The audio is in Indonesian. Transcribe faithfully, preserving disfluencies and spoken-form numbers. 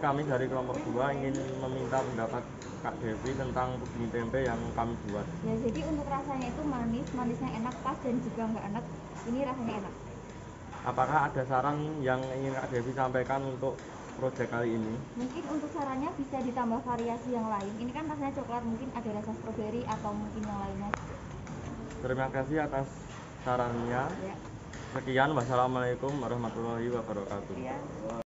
kami dari kelompok dua ingin meminta pendapat Kak Devi tentang puding tempe yang kami buat. Ya, jadi untuk rasanya itu manis, manisnya enak pas dan juga nggak enak. Ini rasanya enak. Apakah ada saran yang ingin Kak Devi sampaikan untuk proyek kali ini? Mungkin untuk sarannya bisa ditambah variasi yang lain. Ini kan rasanya coklat, mungkin ada rasa stroberi atau mungkin yang lainnya. Terima kasih atas sarannya. Ya. Sekian, wassalamualaikum warahmatullahi wabarakatuh. Ya.